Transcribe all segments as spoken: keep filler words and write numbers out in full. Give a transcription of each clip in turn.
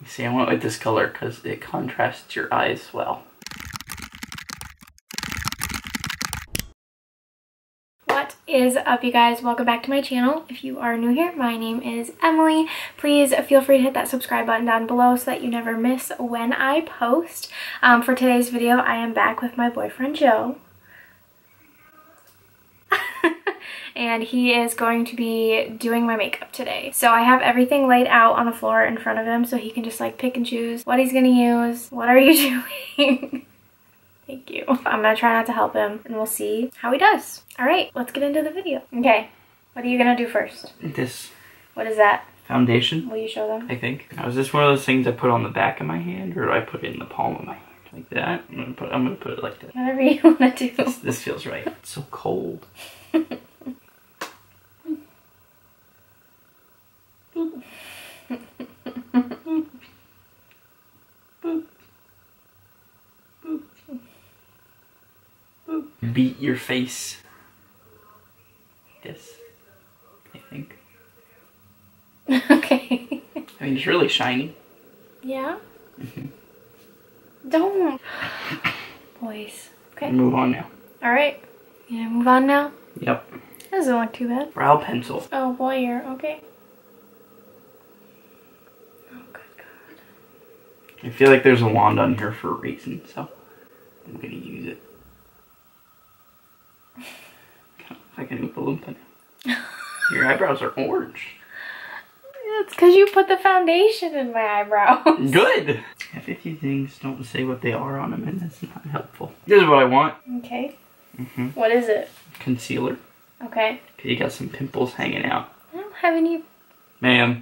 See, I went with this color because it contrasts your eyes well. What is up, you guys? Welcome back to my channel. If you are new here, my name is Emily. Please feel free to hit that subscribe button down below so that you never miss when I post. Um, for today's video, I am back with my boyfriend, Joe. And he is going to be doing my makeup today. So I have everything laid out on the floor in front of him so he can just like pick and choose what he's gonna use. What are you doing? Thank you. I'm gonna try not to help him and we'll see how he does. All right, let's get into the video. Okay, what are you gonna do first? This. What is that? Foundation. Will you show them? I think. Now, is this one of those things I put on the back of my hand, or do I put it in the palm of my hand? Like that? I'm gonna put, I'm gonna put it like that. Whatever you wanna do. This, this feels right. It's so cold. Beat your face. Yes, I think. Okay. I mean, it's really shiny. Yeah? Mm-hmm. Don't. Boys. Okay. Move on now. Alright. You gonna move on now? Yep. Doesn't look too bad. Brow pencil. Oh boy, you're okay. Oh, good God. I feel like there's a wand on here for a reason, so I'm gonna use it. Kind of like an Oompa Loompa now. Your eyebrows are orange. It's because you put the foundation in my eyebrows. Good! I have fifty things, don't say what they are on them, and that's not helpful. This is what I want. Okay. Mm-hmm. What is it? Concealer. Okay. Because you got some pimples hanging out. I don't have any. Ma'am.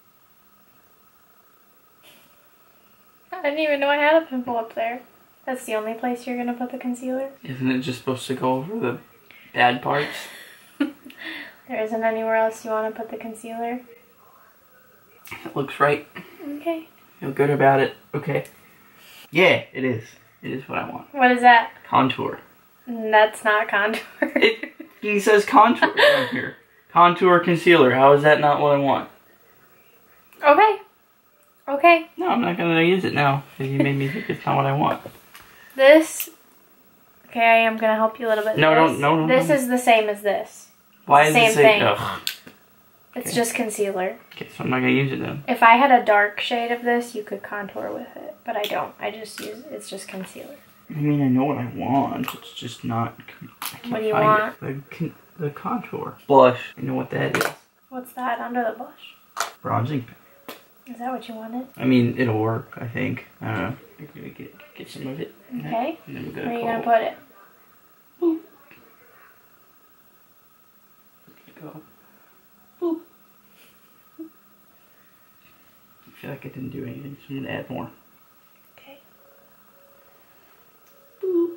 I didn't even know I had a pimple up there. That's the only place you're gonna put the concealer? Isn't it just supposed to go over the bad parts? There isn't anywhere else you want to put the concealer? It looks right. Okay. Feel good about it. Okay. Yeah, it is. It is what I want. What is that? Contour. That's not contour. It, he says contour on here. Contour concealer. How is that not what I want? Okay. Okay. No, I'm not going to use it now. Because you made me think it's not what I want. This. Okay, I am going to help you a little bit. No, this, don't. No, no, This no. is the same as this. Why is Same it say, thing. ugh. It's Okay. just concealer. Okay, so I'm not going to use it then. If I had a dark shade of this, you could contour with it. But I don't. I just use, it's just concealer. I mean, I know what I want. It's just not. I can't What do you find want? It. The, con the contour. Blush. I know what that is. What's that under the blush? Bronzing. Is that what you wanted? I mean, it'll work, I think. I don't know. I'm going to get, get some of it. Okay. And then we're Where gonna are you call. going to put it? Boop. Go. Boop. I feel like I didn't do anything, so I'm going to add more. Okay. Boop.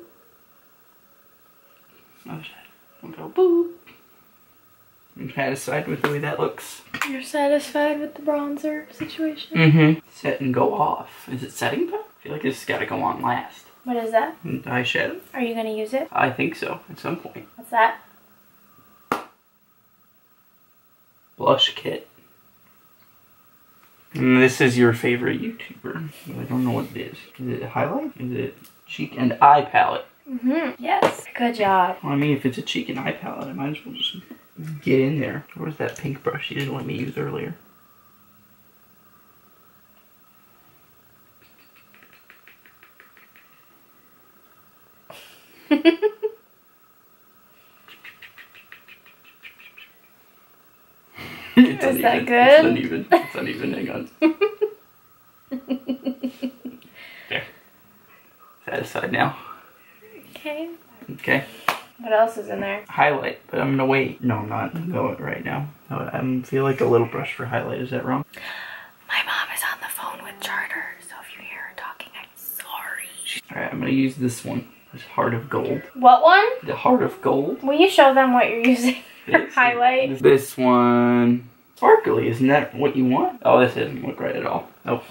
Other side. We'll go boop. I'm satisfied with the way that looks. You're satisfied with the bronzer situation? Mm-hmm. Set and go off. Is it setting though? I feel like this has got to go on last. What is that? And eyeshadow? Are you going to use it? I think so, at some point. What's that? Blush kit. And this is your favorite YouTuber. I don't know what it is. Is it highlight? Is it cheek and eye palette? Mm-hmm. Yes. Good job. Well, I mean, if it's a cheek and eye palette, I might as well just get in there. Where's that pink brush you didn't let me use earlier? It's Is that uneven. good? It's uneven. It's uneven. Hang on. There. Satisfied now. Okay. Okay. What else is in there? Highlight, but I'm gonna wait. No, I'm not gonna go right now. I feel like a little brush for highlight. Is that wrong? My mom is on the phone with Charter, so if you hear her talking, I'm sorry. Alright, I'm gonna use this one. This Heart of Gold. What one? The Heart of Gold. Will you show them what you're using for This- highlight? This one. Sparkly, isn't that what you want? Oh, this doesn't look right at all. Nope.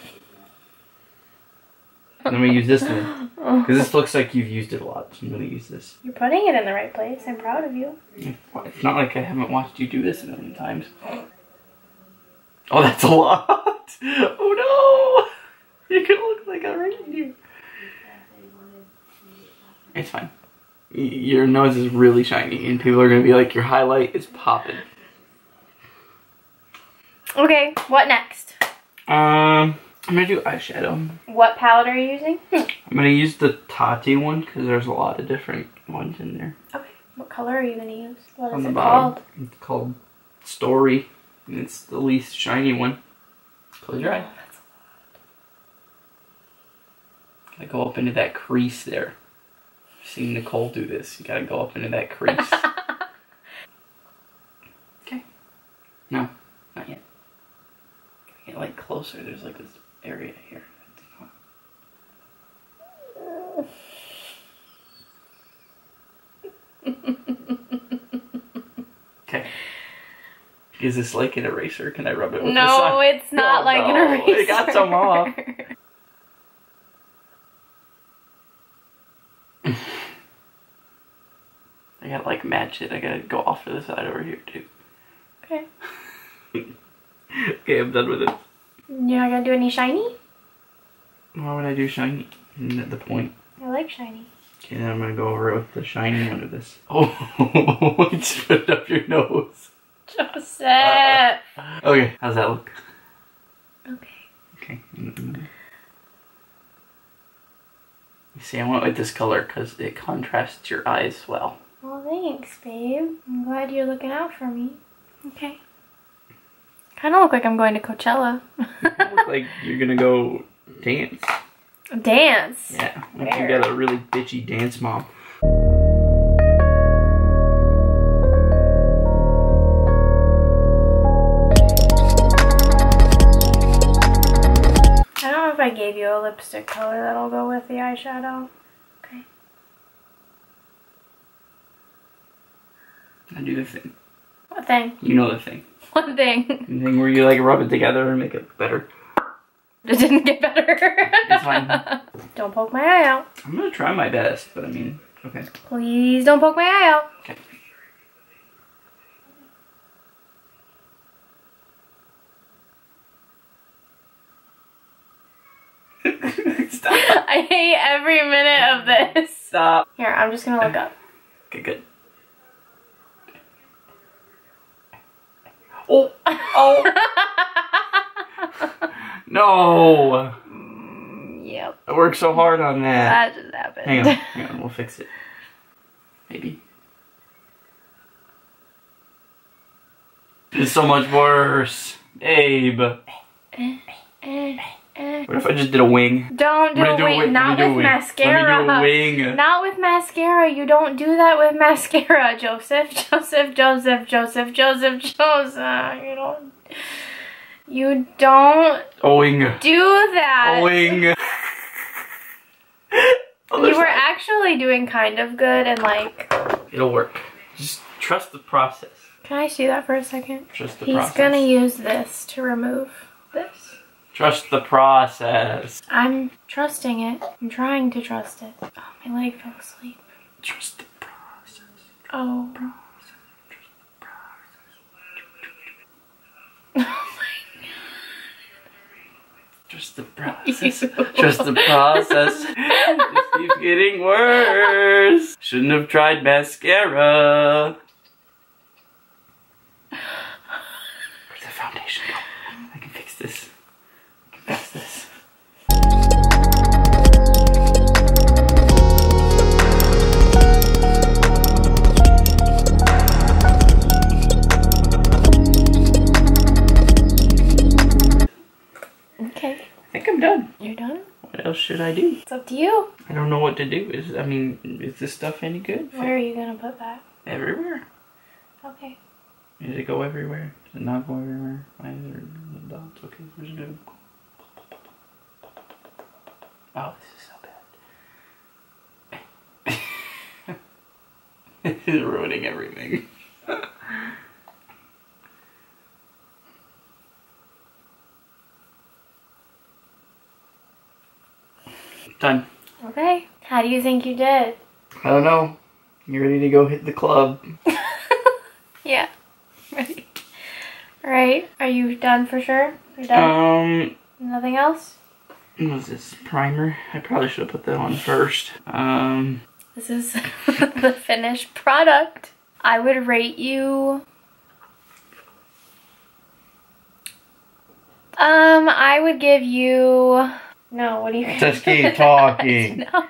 Let me use this one. Because this looks like you've used it a lot, so I'm going to use this. You're putting it in the right place. I'm proud of you. It's not like I haven't watched you do this a million times. Oh, that's a lot! Oh It's fine. Y your nose is really shiny, and people are gonna be like, your highlight is popping. Okay, what next? Um, I'm gonna do eyeshadow. What palette are you using? I'm gonna use the Tati one because there's a lot of different ones in there. Okay, what color are you gonna use? What On is the it bottom, called? it's called Story, and it's the least shiny one. Close your eye. Gotta go up into that crease there. I've seen Nicole do this. You gotta go up into that crease. Okay. No, not yet. Get like closer. There's like this area here. Okay. Is this like an eraser? Can I rub it with no, this on? it's not oh, like no. an eraser. It got some off. I gotta like match it. I gotta go off to the side over here too. Okay. Okay, I'm done with it. You're not gonna do any shiny? Why would I do shiny? Isn't that the point? I like shiny. Okay, then I'm gonna go over it with the shiny one of this. Oh, it's put up your nose. Joseph! Uh, okay, how's that look? Okay. Okay. You see, I went with this color because it contrasts your eyes well. Well, thanks, babe. I'm glad you're looking out for me. Okay. Kind of look like I'm going to Coachella. You look like you're gonna go dance. Dance? Yeah, like Where? you got a really bitchy dance mom. I don't know if I gave you a lipstick color that'll go with the eyeshadow. Okay. I do the thing. What thing? You know the thing. What thing? The thing where you like rub it together and make it better. It didn't get better. It's fine. Don't poke my eye out. I'm gonna try my best, but I mean, okay. Please don't poke my eye out. Okay. Stop. I hate every minute of this. Stop. Here, I'm just gonna look up. Okay, good. Oh! Oh! No! Yep. I worked so hard on that. That just happened. Hang on, hang on, we'll fix it. Maybe. It's so much worse. Babe. What if I just did a wing? Don't do I'm a gonna do a wing. wing. Not Let me do a with wing. mascara. Let me do a wing. Not with mascara. You don't do that with mascara, Joseph. Joseph, Joseph, Joseph, Joseph, Joseph. You don't. You don't A wing. do that. A wing. You were actually doing kind of good and like... It'll work. Just trust the process. Can I see that for a second? Trust the He's process. gonna use this to remove this. Trust the process. I'm trusting it. I'm trying to trust it. Oh, my leg fell asleep. Trust the process. Oh. Process. Trust the process. Oh my Trust the process. Trust the process. It just keeps getting worse. Shouldn't have tried mascara. Where'd the foundation go? I can fix this. I can fix this. Okay. I think I'm done. You're done? What else should I do? It's up to you. I don't know what to do. Is I mean, is this stuff any good? Where are you gonna put that? Everywhere. Okay. Does it go everywhere? Does it not go everywhere? Why is there little dots? Okay, where's it go? Oh, this is so bad. This is ruining everything. Done. Okay. How do you think you did? I don't know. You ready to go hit the club? Yeah. Ready. Alright. Are you done for sure? You're done? Um, Nothing else? what was this? Primer? I probably should have put that on first. Um, This is the finished product. I would rate you... Um, I would give you... No, what do you... Just keep talking. No.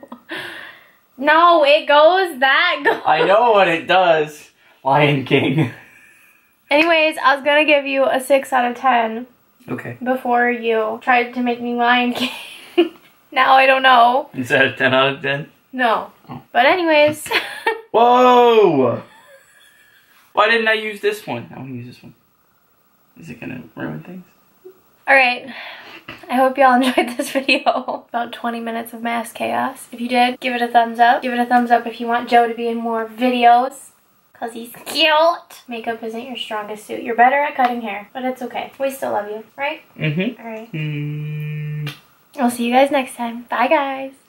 No, it goes that goes. I know what it does. Lion King. Anyways, I was gonna give you a six out of ten. Okay. Before you tried to make me Lion King. Now I don't know. Is that a ten out of ten? No. Oh. But anyways. Whoa! Why didn't I use this one? I want to use this one. Is it gonna ruin things? Alright. I hope y'all enjoyed this video. About twenty minutes of mass chaos. If you did, give it a thumbs up. Give it a thumbs up if you want Joe to be in more videos. Because he's cute. Makeup isn't your strongest suit. You're better at cutting hair. But it's okay. We still love you, right? Mm-hmm. Alright. Mm. I'll see you guys next time. Bye, guys.